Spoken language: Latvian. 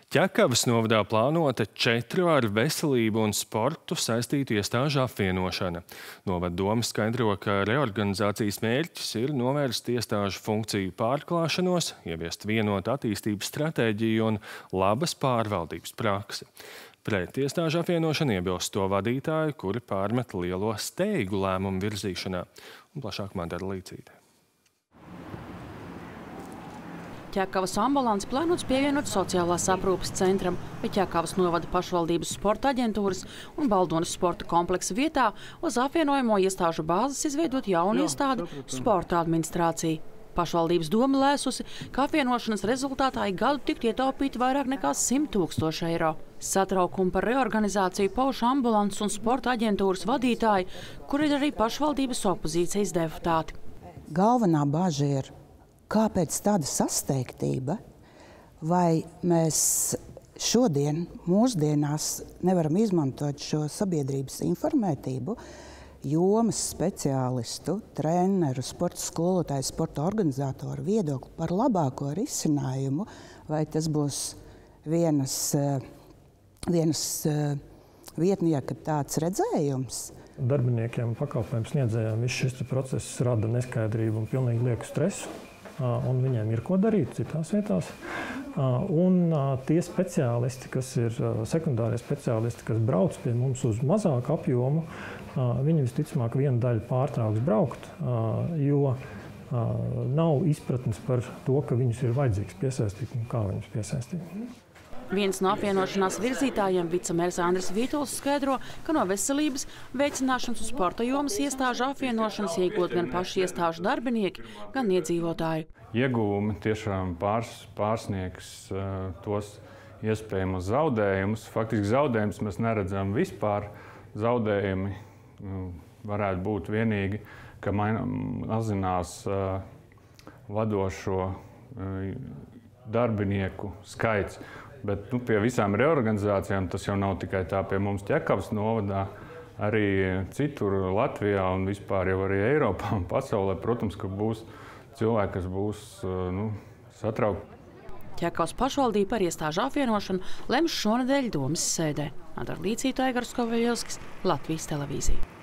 Ķekavas novadā plānota 4 ar veselību un sportu saistītu iestāžu apvienošana. Novada doma skaidro, ka reorganizācijas mērķis ir novērst iestāžu funkciju pārklāšanos, ieviest vienotu attīstības stratēģiju un labas pārvaldības praksi. Pret iestāžu apvienošanu iebilst to vadītāju, kuri pārmet lielo steigu lēmumu virzīšanā. Un plašāk Madara Līcīte. Ķekavas ambulanci plānots pievienot sociālās aprūpes centram, bet Ķekavas novada pašvaldības sporta aģentūras un Baldonas sporta kompleksa vietā uz apvienojamo iestāžu bāzes izveidot jaunu iestādi sporta administrāciju. Pašvaldības doma lēsusi, ka apvienošanas rezultātā ik gadu tiktu ietaupīti vairāk nekā 100 000 eiro. Satraukumu par reorganizāciju pauž ambulants un sporta aģentūras vadītāji, kur ir arī pašvaldības opozīcijas deputāti. Galvenā bažas ir, kāpēc tāda sasteigtība? Vai mēs šodien, mūsdienās, nevaram izmantot šo sabiedrības informētību, jomas speciālistu, treneru, sporta skolotāju, sporta organizatoru viedokli par labāko risinājumu, vai tas būs vienas vietnieka tāds redzējums? Darbiniekiem, pakalpojumu sniedzējiem viss šis process rada neskaidrību un pilnīgi lieku stresu. Un viņiem ir ko darīt citās vietās. Un tie speciālisti, kas ir sekundārie speciālisti, kas brauc pie mums uz mazāku apjomu, viņi visticamāk vienu daļu pārtrauks braukt, jo nav izpratnes par to, ka viņus ir vajadzīgs piesaistīt un kā viņus piesaistīt. Viens no apvienošanās virzītājiem, vicemērs Andris Vītols, skaidro, ka no veselības, veicināšanas un sporta jomas iestāžu apvienošanas iegūt gan paši iestāžu darbinieki, gan iedzīvotāji. Ieguvumi tiešām pārsniegs tos iespējamos zaudējumus. Faktiski zaudējumus mēs neredzam vispār. Zaudējumi varētu būt vienīgi, ka mazinās vadošo darbinieku skaits. Bet pie visām reorganizācijām tas jau nav tikai tā pie mums Ķekavas novadā, arī citur Latvijā un vispār jau arī Eiropā un pasaulē, protams, ka būs cilvēki, kas būs satraukti. Ķekavas pašvaldība par iestāžu apvienošanu lems šonedēļ domas sēdē. Madara Līcīte, Aigars Kovaļevskis, Latvijas televīzija.